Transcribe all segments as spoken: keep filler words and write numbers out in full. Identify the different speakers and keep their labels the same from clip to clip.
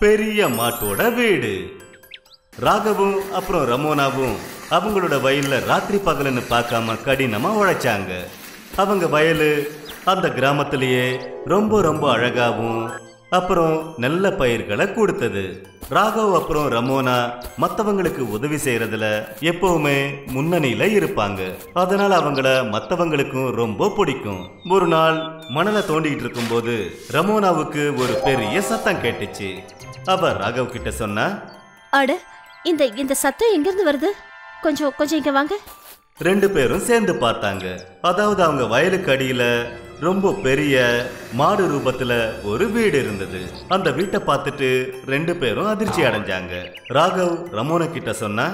Speaker 1: பெரிய மாட்டோட வீடு. ராகவும் அப்புறம் ரமோனாவும் அவங்களோட வயல்ல ராத்திரி பகலுன்னு பார்க்காம கடினமா உழைச்சாங்க. அவங்க வயலு அந்த கிராமத்திலேயே ரொம்ப ரொம்ப அழகாவும் அப்புறம் நல்ல பயிர்களை கொடுத்தது. ராகவ் அப்புறம் ரமோனா மற்றவங்களுக்கு உதவி செய்யறதுல எப்பவுமே முன்னணியில இருப்பாங்க. அதனால அவங்கள மற்றவங்களுக்கும் ரொம்ப பிடிக்கும். ஒரு நாள் மணலை தோண்டிக்கிட்டு இருக்கும் போது ரமோனாவுக்கு ஒரு பெரிய சத்தம் கேட்டுச்சு. அவ ராகவ் கிட்ட சொன்னா,
Speaker 2: அட இந்த இந்த சத்தம் எங்கிருந்து வருது? கொஞ்சம் கொஞ்சம் இங்க வாங்க.
Speaker 1: ரெண்டு பேரும் சேர்ந்து பார்த்தாங்க. அதாவது அவங்க வயலுக்கு அடியில ரொம்ப பெரிய மாடு ரூபத்துல ஒரு வீடு இருந்தது. அந்த வீட்டை பார்த்துட்டு ரெண்டு பேரும் அதிர்ச்சி அடைஞ்சாங்க. ராகவ் ரமோனா கிட்ட சொன்னா,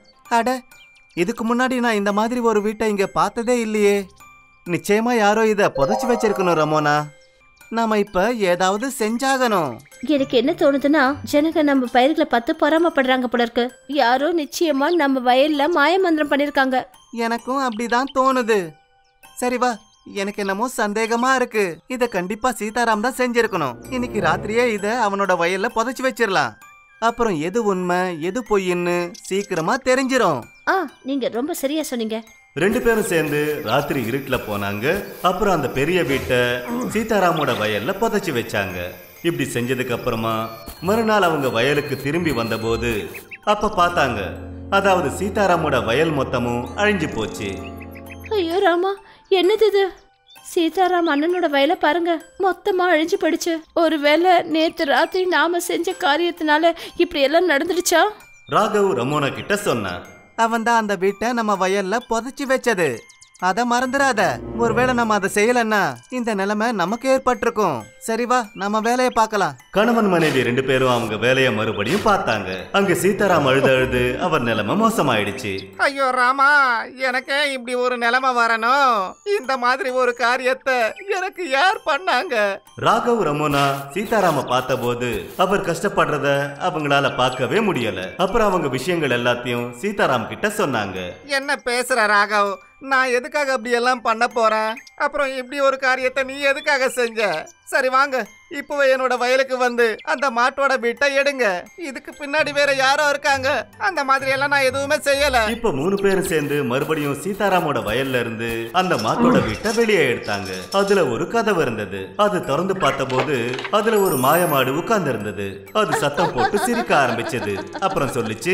Speaker 3: அட இதுக்கு முன்னாடி நான் இந்த மாதிரி ஒரு வீட்டை இங்க பார்த்ததே இல்லையே. நிச்சயமா யாரோ இத புதைச்சு வச்சிருக்கணும் ரமோனா. நாம இப்ப ஏதாவது செஞ்சாகணும்.
Speaker 2: எனக்கு என்ன தோணுதுன்னா, ஜனங்க நம்ம பயிர்களை பார்த்து பொறாமப்படுறாங்க போல இருக்கு. யாரோ நிச்சயமா நம்ம வயல்ல மாயமந்திரம் பண்ணிருக்காங்க.
Speaker 3: எனக்கும் அப்படிதான் தோணுது. சரி வா, எனக்கு என்னமோ சந்தேகமா இருக்கு. இத கண்டிப்பா சீதாராம் தான் செஞ்சிருக்கணும். இன்னைக்கு ராத்திரியே இத அவனோட வயல்ல புதைச்சு வச்சிடலாம். அப்புறம் எது உண்மை எது பொய்ன்னு சீக்கிரமா தெரிஞ்சிரும்.
Speaker 2: ஆ, நீங்க ரொம்ப சரியா சொன்னீங்க.
Speaker 1: ரெண்டு பேரும் சேர்ந்து ராத்திரி இருட்டுல போனாங்க. அப்புறம் அந்த பெரிய வீட்டை சீதாராமோட வயல்ல புதைச்சு வச்சாங்க. இப்படி செஞ்சதுக்கு அப்புறமா மறுநாள் அவங்க வயலுக்கு திரும்பி வந்தபோது அப்ப பார்த்தாங்க, அதாவது சீதாராமோட வயல் மொத்தமும் அழிஞ்சு போச்சு.
Speaker 2: ஐயோ ராமா, என்னது இது? சீதாராம் அண்ணனோட வயலை பாருங்க, மொத்தமா அழிஞ்சு போயிடுச்சு. ஒருவேளை நேத்து ராத்திரி நாம செஞ்ச காரியத்தினால இப்படி எல்லாம் நடந்துடுச்சா?
Speaker 1: ராகவ் ரமோனா கிட்ட சொன்னா,
Speaker 3: அவன் தான் அந்த வீட்டை நம்ம வயல்ல புதைச்சு வச்சது. அத மறந்துடாத. ஒருவேளை நம்ம அதை செய்யலன்னா இந்த நிலைமை நமக்கு ஏற்பட்டிருக்கும். சரி வா, நம்ம வேலையை பார்க்கலாம்.
Speaker 1: கணவன் மனைவி ரெண்டு பேரும் அவங்க வேலையை மறுபடியும் பார்த்தாங்க. அங்க சீதாராம் அழுது அழுது அவர் நிலைமை மோசமாயிடுச்சு.
Speaker 4: ஐயோ ராமா, எனக்கு இப்படி ஒரு நிலைமை வரணும். இந்த மாதிரி ஒரு காரியத்தை எனக்கு யார் பண்ணாங்க?
Speaker 1: ராகவ் ரமோனா சீதாராம பார்த்த போது அவர் கஷ்டப்படுறத அவங்களால பார்க்கவே முடியல. அப்புறம் அவங்க விஷயங்கள் எல்லாத்தையும் சீதாராம் கிட்ட சொன்னாங்க.
Speaker 4: என்ன பேசுற ராகவ்? நான் எதுக்காக அப்படி எல்லாம் பண்ண போறேன்? அப்புறம் இப்படி ஒரு காரியத்தை நீ எதுக்காக செஞ்ச? சரி வாங்க, இப்பவே என்னோட வயலுக்கு வந்து அந்த மாட்டோட வீட்டை எடுங்க. இதுக்கு பின்னாடி வேற யாரோ இருக்காங்க. அந்த மாதிரி எல்லாம் நான் எதுவுமே செய்யல.
Speaker 1: இப்ப மூணு பேரும் சேர்ந்து மறுபடியும் சீதாராமோட வயல்ல இருந்து அந்த மாட்டோட வீட்டை வெளியே எடுத்தாங்க. அதுல ஒரு கதவு இருந்தது. அது திறந்து பார்த்த போது அதுல ஒரு மாய மாடு உட்கார்ந்து இருந்தது. அது சத்தம் போட்டு சிரிக்க ஆரம்பிச்சது. அப்புறம் சொல்லிச்சு,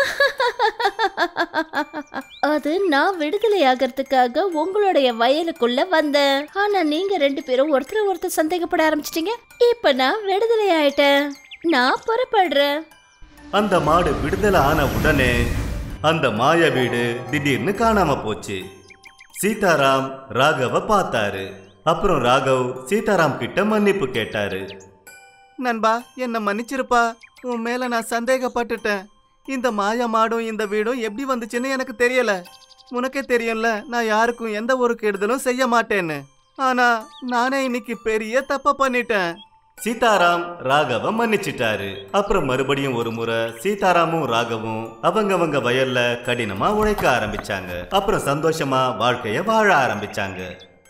Speaker 2: அது நான் விடுதலை ஆகிறதுக்காக உங்களுடைய வயலுக்குள்ள வந்தேன். ஆனா நீங்க ரெண்டு பேரும் ஒருத்தர் ஒருத்தர் சந்தேகப்பட ஆரம்பிச்சிட்டீங்க. இப்ப நான் விடுதலை ஆயிட்டேன். நான் புறப்படுறேன்.
Speaker 1: அந்த மாடு விடுதலை ஆன உடனே அந்த மாய வீடு திடீர்னு காணாம போச்சு. சீதாராம் ராகவ பார்த்தாரு. அப்புறம் ராகவ் சீதாராம் கிட்ட மன்னிப்பு கேட்டாரு.
Speaker 3: நண்பா, என்ன மன்னிச்சிருப்பா. உன் மேல நான் சந்தேகப்பட்டுட்டேன். இந்த மாய மாடும் இந்த வீடும் எப்படி வந்துச்சுன்னு எனக்கு தெரியல. உனக்கே தெரியும்ல, நான் யாருக்கும் எந்த ஒரு கெடுதலும் செய்ய மாட்டேன்னு. ஆனா நானே இன்னைக்கு பெரிய தப்ப பண்ணிட்டேன்.
Speaker 1: சீதாராம் ராகவ மன்னிச்சிட்டாரு. அப்புறம் மறுபடியும் ஒரு முறை சீதாராமும் ராகவும் அவங்க அவங்க வயல்ல கடினமா உழைக்க ஆரம்பிச்சாங்க. அப்புறம் சந்தோஷமா வாழ்க்கைய வாழ ஆரம்பிச்சாங்க.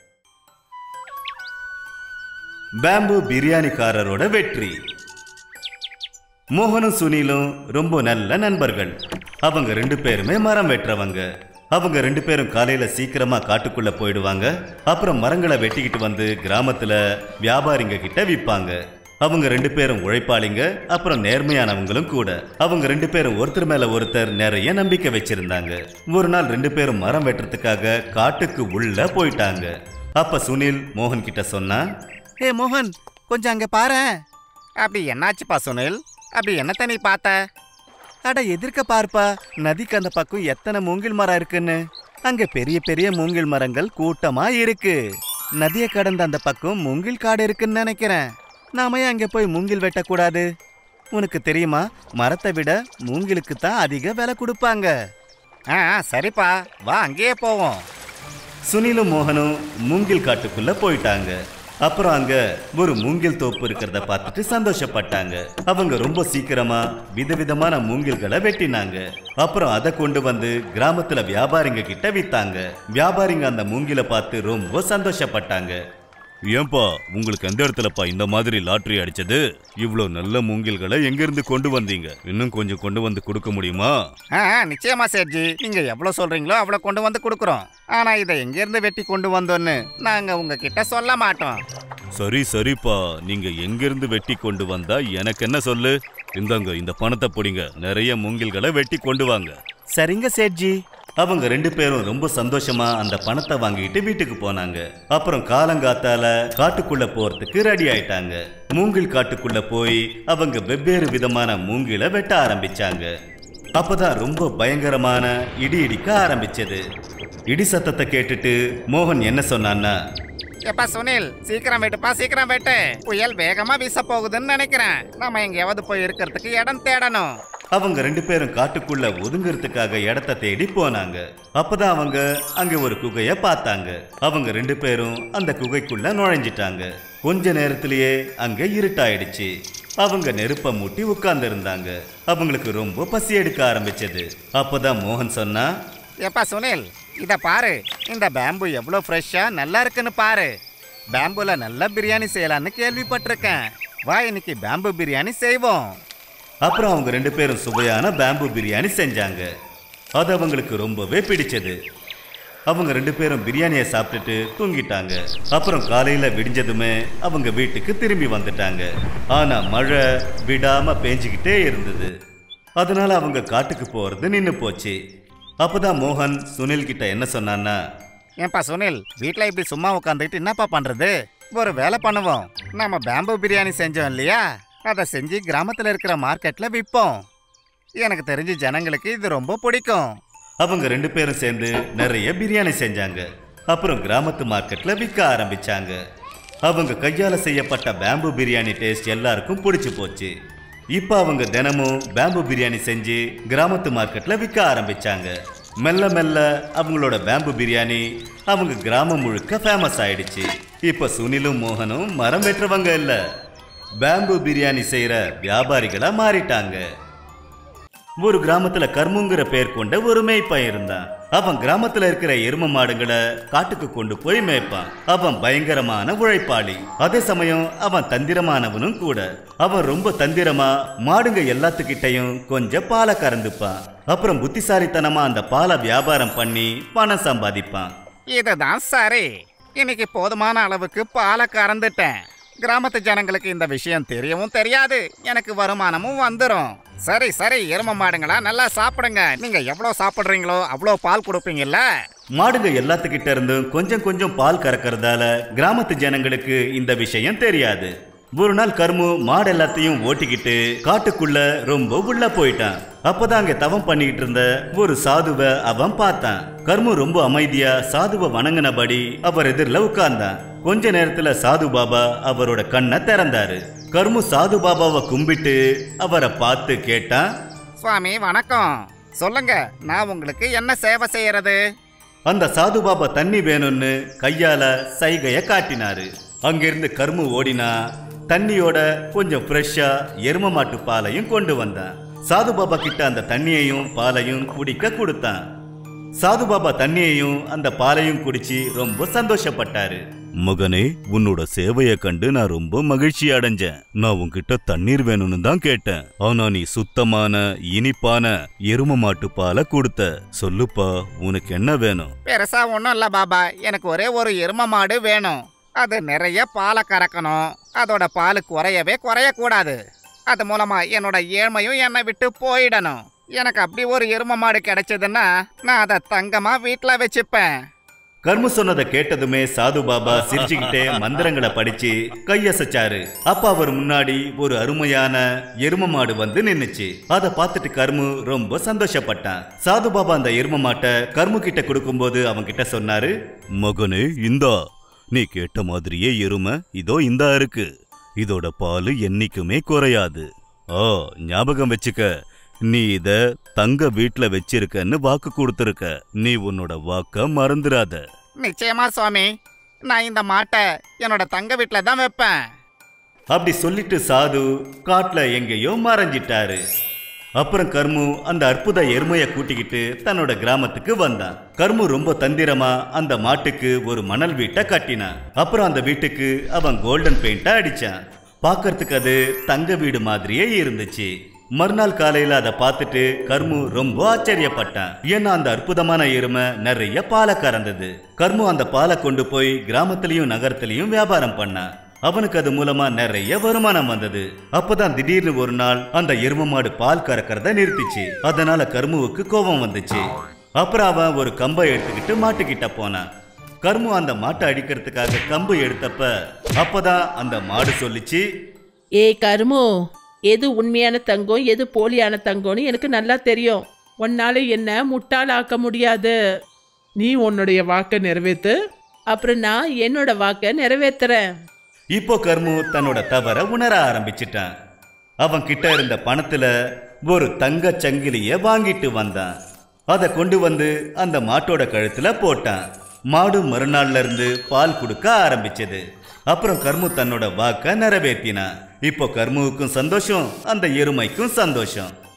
Speaker 1: பேம்பு பிரியாணிக்காரரோட வெற்றி. மோகனும் சுனிலும் ரொம்ப நல்ல நண்பர்கள். அவங்க ரெண்டு பேருமே மரம் வெட்டுறவங்க. அவங்க ரெண்டு பேரும் காலையில சீக்கிரமா காட்டுக்குள்ள போயிடுவாங்க. அப்புறம் மரங்களை வெட்டிக்கிட்டு வந்து கிராமத்துல வியாபாரிங்க கிட்ட விற்பாங்க. அவங்க ரெண்டு பேரும் உழைப்பாளிங்க, அப்புறம் நேர்மையானவங்களும் கூட. அவங்க ரெண்டு பேரும் ஒருத்தர் மேல ஒருத்தர் நிறைய நம்பிக்கை வச்சிருந்தாங்க. ஒரு நாள் ரெண்டு பேரும் மரம் வெட்டுறதுக்காக காட்டுக்கு உள்ள போயிட்டாங்க. அப்ப சுனில் மோகன் கிட்ட சொன்னா,
Speaker 3: ஏ மோகன், கொஞ்சம் அங்க பாரு.
Speaker 4: அப்படி என்னாச்சுப்பா சுனில்? அப்படி என்னத்த நீ பார்த்த?
Speaker 3: அட எதிர்க்க பார்ப்பா, நதிக்கு அந்த பக்கம் எத்தனை மூங்கில் மரம் இருக்குன்னு. அங்க பெரிய பெரிய மூங்கில் மரங்கள் கூட்டமா இருக்கு. நதியை கடந்த அந்த பக்கம் மூங்கில் காடு இருக்குன்னு நினைக்கிறேன். நாம ஏன் அங்க போய் மூங்கில் வெட்டக்கூடாது? உனக்கு தெரியுமா, மரத்தை விட மூங்கிலுக்கு தான் அதிக விலை கொடுப்பாங்க.
Speaker 4: ஆ சரிப்பா, வா அங்கேயே போவோம்.
Speaker 1: சுனிலும் மோகனும் மூங்கில் காட்டுக்குள்ள போயிட்டாங்க. அப்புறம் அங்க ஒரு மூங்கில் தோப்பு இருக்கிறத பார்த்துட்டு சந்தோஷப்பட்டாங்க. அவங்க ரொம்ப சீக்கிரமா விதவிதமான மூங்கில்களை வெட்டினாங்க. அப்புறம் அதை கொண்டு வந்து கிராமத்துல வியாபாரிங்க கிட்ட வித்தாங்க. வியாபாரிங்க அந்த மூங்கில பார்த்து ரொம்ப சந்தோஷப்பட்டாங்க. ஏன்பா உங்களுக்கு எந்த இடத்துலப்பா இந்த மாதிரி லாட்டரி அடிச்சது? இவ்ளோ நல்ல மூங்கில்களை எங்க இருந்து கொண்டு வந்தீங்க? இன்னும் கொஞ்சம் கொண்டு வந்து கொடுக்க முடியுமா?
Speaker 4: நிச்சயமா சேட்ஜி, நீங்க எவ்வளவு சொல்றீங்களோ அவ்வளவு கொண்டு வந்து கொடுக்குறோம். ஆனா இதை எங்க இருந்து வெட்டி கொண்டு வந்தோன்னு நாங்க உங்ககிட்ட சொல்ல மாட்டோம்.
Speaker 1: சரி சரிப்பா, நீங்க எங்க இருந்து வெட்டி கொண்டு வந்தா எனக்கு என்ன சொல்லு. இந்தாங்க இந்த பணத்தை பிடிங்க, நிறைய மூங்கில்களை வெட்டி கொண்டு வாங்க.
Speaker 3: சரிங்க சேட்ஜி.
Speaker 1: அவங்க ரெண்டு பேரும் ரொம்ப சந்தோஷமா அந்த பணத்தை வாங்கிட்டு வீட்டுக்கு போனாங்க. அப்புறம் காலங்காத்தால காட்டுக்குள்ள போறதுக்கு ரெடி ஆயிட்டாங்க. மூங்கில் காட்டுக்குள்ள போய் அவங்க வெவ்வேறு விதமான மூங்கில வெட்ட ஆரம்பிச்சாங்க. அப்பதான் ரொம்ப பயங்கரமான இடி இடிக்க ஆரம்பிச்சது. இடி சத்தத்தை கேட்டுட்டு மோகன் என்ன சொன்னான்னா,
Speaker 4: எப்பா சுனில், சீக்கிரம் வெட்டுப்பா, சீக்கிரம் வெட்டு. புயல் வேகமா வீச போகுதுன்னு நினைக்கிறேன். நம்ம எங்கேயாவது போய் இருக்கிறதுக்கு இடம் தேடணும்.
Speaker 1: அவங்க ரெண்டு பேரும் காட்டுக்குள்ள ஒதுங்கிறதுக்காக இடத்த தேடி போனாங்க. அப்பதான் அவங்க அங்க ஒரு குகைய பார்த்தாங்க. அவங்க ரெண்டு பேரும் அந்த குகைக்குள்ள நுழைஞ்சிட்டாங்க. கொஞ்ச நேரத்திலேயே அங்க இருட்டாயிடுச்சு. அவங்க நெருப்ப மூட்டி உட்கார்ந்து இருந்தாங்க. அவங்களுக்கு ரொம்ப பசி எடுக்க ஆரம்பிச்சது. அப்பதான் மோகன் சொன்னா,
Speaker 4: எப்பா சுனில், இத பாரு, இந்த பேம்பு எவ்வளவு ஃப்ரெஷ்ஷா நல்லா இருக்குன்னு பாரு. பேம்புல நல்ல பிரியாணி செய்யலான்னு கேள்விப்பட்டிருக்கேன். வா, இன்னைக்கு பேம்பு பிரியாணி செய்வோம்.
Speaker 1: அப்புறம் அவங்க ரெண்டு பேரும் சுவையான பேம்பு பிரியாணி செஞ்சாங்க. அது அவங்களுக்கு ரொம்பவே பிடிச்சது. அவங்க ரெண்டு பேரும் பிரியாணியை சாப்பிட்டுட்டு தூங்கிட்டாங்க. அப்புறம் காலையில விடிஞ்சதுமே அவங்க வீட்டுக்கு திரும்பி வந்துட்டாங்க. ஆனா மழை விடாம பேஞ்சுக்கிட்டே இருந்தது. அதனால அவங்க காட்டுக்கு போறது நின்று போச்சு. அப்பதான் மோகன் சுனில் கிட்ட என்ன சொன்னான்னா,
Speaker 4: ஏன்பா சுனில், வீட்டில் இப்படி சும்மா உட்காந்துக்கிட்டு என்னப்பா பண்றது? ஒரு வேலை பண்ணுவோம். நம்ம பேம்பு பிரியாணி செஞ்சோம் இல்லையா, அதை செஞ்சு கிராமத்தில் இருக்கிற மார்க்கெட்ல விற்போம். எனக்கு தெரிஞ்சு ஜனங்களுக்கு இது ரொம்ப பிடிக்கும்.
Speaker 1: அவங்க ரெண்டு பேரும் சேர்ந்து நிறைய பிரியாணி செஞ்சாங்க. அப்புறம் கிராமத்து மார்க்கெட்ல விற்க ஆரம்பிச்சாங்க. அவங்க கையால செய்யப்பட்ட பேம்பு பிரியாணி டேஸ்ட் எல்லாருக்கும் பிடிச்சு போச்சு. இப்ப அவங்க தினமும் பேம்பு பிரியாணி செஞ்சு கிராமத்து மார்க்கெட்ல விற்க ஆரம்பிச்சாங்க. மெல்ல மெல்ல அவங்களோட பேம்பு பிரியாணி அவங்க கிராமம் முழுக்க ஃபேமஸ் ஆயிடுச்சு. இப்ப சுனிலும் மோகனும் மரம் வெட்டுறவங்க இல்ல, பேம்பு பிரியாணி செய்யற வியாபாரிகளா மாறிட்டாங்க. ஒரு கிராமத்துல கர்முங்கிற பேர் கொண்ட ஒரு மேய்ப்பன் இருந்தான். அவன் கிராமத்துல இருக்கிற எரும மாடுகளை காட்டுக்கு கொண்டு போய் மேய்ப்பான். அவன் பயங்கரமான உழைப்பாளி. அதே சமயம் அவன் தந்திரமானவனும் கூட. அவன் ரொம்ப தந்திரமா மாடுங்க எல்லாத்துக்கிட்டையும் கொஞ்சம் பாலை கறந்துப்பான். அப்புறம் புத்திசாலித்தனமா அந்த பாலை வியாபாரம் பண்ணி பணம் சம்பாதிப்பான்.
Speaker 4: இதுதான் சரி, இன்னைக்கு போதுமான அளவுக்கு பாலை கறந்துட்டேன். கிராமத்து ஜனங்களுக்கு இந்த விஷயம் தெரியவும் தெரியாது, எனக்கு வருமானமும் வந்துடும். சரி சரி, எரும மாடுங்களா, நல்லா சாப்பிடுங்க. நீங்க எவ்வளவு சாப்பிடுறீங்களோ அவ்வளவு பால் கொடுப்பீங்கல்ல.
Speaker 1: மாடுங்க எல்லாத்துக்கிட்ட இருந்தும் கொஞ்சம் கொஞ்சம் பால் கறக்கிறதால கிராமத்து ஜனங்களுக்கு இந்த விஷயம் தெரியாது. ஒரு நாள் கர்மு மாடு எல்லாத்தையும் ஓட்டிக்கிட்டு காட்டுக்குள்ள ரொம்ப உள்ள போயிட்டான். அப்பதான் அங்க தவம் பண்ணிக்கிட்டு இருந்த ஒரு சாதுவை அவன் பார்த்தான். கர்மு ரொம்ப அமைதியா சாதுவை வணங்கினபடி அவர் எதிரில் உட்கார்ந்தான். கொஞ்ச நேரத்துல சாது பாபா அவரோட கண்ணை திறந்தாரு. கர்மு சாது பாபாவை கும்பிட்டு அவரை பார்த்து கேட்டான்,
Speaker 4: சுவாமி வணக்கம், சொல்லுங்க, நான் உங்களுக்கு என்ன சேவை செய்யறது?
Speaker 1: அந்த சாது பாபா தண்ணி வேணும்னு கையால சைகைய காட்டினாரு. அங்கிருந்து கர்மு ஓடினா தண்ணியோட கொஞ்சம் ஃப்ரெஷ்ஷா எரும மாட்டு பாலையும் கொண்டு வந்தான். சாது பாபா கிட்ட அந்த தண்ணியையும் பாலையும் குடிக்க கொடுத்தான். சாது பாபா தண்ணியையும் அந்த பாலையும் குடிச்சு ரொம்ப சந்தோஷப்பட்டாரு. மகனே, உன்னோட சேவையை கண்டு நான் ரொம்ப மகிழ்ச்சி அடைஞ்சேன். நான் உன்கிட்ட தண்ணீர் வேணும்னு தான் கேட்டேன். ஆனா நீ சுத்தமான இனிப்பான எரும மாட்டு பாலை கொடுத்த. சொல்லுப்பா, உனக்கு என்ன வேணும்?
Speaker 4: பெருசா ஒண்ணும் இல்ல பாபா, எனக்கு ஒரே ஒரு எரும மாடு வேணும். அது நிறைய பாலை கறக்கணும். அதோட பால் குறையவே குறையக்கூடாது. அது மூலமா என்னோட ஏழ்மையும் என்னை விட்டு போயிடணும். எனக்கு அப்படி ஒரு எரும மாடு கிடைச்சதுன்னா நான் அதை தங்கமா வீட்டுல வச்சுப்பேன்.
Speaker 1: கர்மு சொன்னதை கேட்டதுமே சாது பாபா சிரிச்சுக்கிட்டே மந்திரங்களை படிச்சு கையசைச்சாரு. அப்ப அவர் முன்னாடி ஒரு அருமையான எரும மாடு வந்து நின்னுச்சு. அதை பார்த்துட்டு கர்மு ரொம்ப சந்தோஷப்பட்டான். சாது பாபா அந்த எரும மாட்டை கர்மு கிட்ட கொடுக்கும் போது அவங்க கிட்ட சொன்னாரு, மகனே, இந்தா, நீ கேட்ட மாதிரியே எருமை இதோ இந்தா இருக்கு. இதோட பால் என்னைக்குமே குறையாது. ஆ, ஞாபகம் வச்சுக்க, நீ இத தங்க வீட்டுல வச்சிருக்கன்னு வாக்கு கொடுத்திருக்க. நீ உன்னோட வாக்க மறந்துடாத.
Speaker 4: நிச்சயமா சுவாமி, நான் இந்த மாட்டை என்னோட தங்க வீட்டுல தான் வைப்பேன்.
Speaker 1: அப்படி சொல்லிட்டு சாது காட்டுல எங்கேயோ மறைஞ்சிட்டாரு. அப்புறம் கர்மு அந்த அற்புத எருமையை கூட்டிக்கிட்டு தன்னோட கிராமத்துக்கு வந்தான். கர்மு ரொம்ப தந்திரமா அந்த மாட்டுக்கு ஒரு மணல் வீட்டை கட்டினான். அப்புறம் அந்த வீட்டுக்கு அவன் கோல்டன் பெயிண்ட அடிச்சான். பார்க்கறதுக்கு அது தங்க வீடு மாதிரியே இருந்துச்சு. மறுநாள் காலையில அதை பார்த்துட்டு கர்மு ரொம்ப ஆச்சரியப்பட்டான். ஏன்னா அந்த அற்புதமான எருமை நிறைய பாலை கறந்தது. கர்மு அந்த பாலை கொண்டு போய் கிராமத்திலையும் நகரத்திலையும் வியாபாரம் பண்ணான். அவனுக்கு அது மூலமா நிறைய வருமானம் வந்தது. அப்பதான் திடீர்னு ஒரு நாள் அந்த எருமை மாடு பால் கறக்கிறத நிறுத்திச்சு. அதனால கர்முவுக்கு கோபம் வந்துச்சு. அப்புறம் அவன் ஒரு கம்பை எடுத்துக்கிட்டு மாட்டுக்கிட்ட போனான். கர்மு அந்த மாட்டை அடிக்கிறதுக்காக கம்பு எடுத்தப்ப அப்பதான் அந்த மாடு சொல்லிச்சு,
Speaker 5: ஏ கர்மு, எது உண்மையான தங்கம் எது போலியான தங்கம்னு எனக்கு நல்லா தெரியும். உன்னால என்ன முட்டாள் ஆக்க முடியாது. நீ உன்னுடைய வாக்கை நிறைவேற்று, அப்புறம் நான் என்னோட வாக்கை நிறைவேற்றுறேன்.
Speaker 1: இப்போ கர்மு தன்னோட தவற உணர ஆரம்பிச்சிட்டான். அவன் கிட்ட இருந்த பணத்துல ஒரு தங்க சங்கிலிய வாங்கிட்டு வந்தான். அதை கொண்டு வந்து அந்த மாட்டோட கழுத்துல போட்டான். மாடு மறுநாள்ல இருந்து பால் கொடுக்க ஆரம்பிச்சது. அப்புறம் கர்மு தன்னோட வாக்க நிறைவேற்றினான். இப்போ கர்முவுக்கும் சந்தோஷம், அந்த எருமைக்கும் சந்தோஷம்.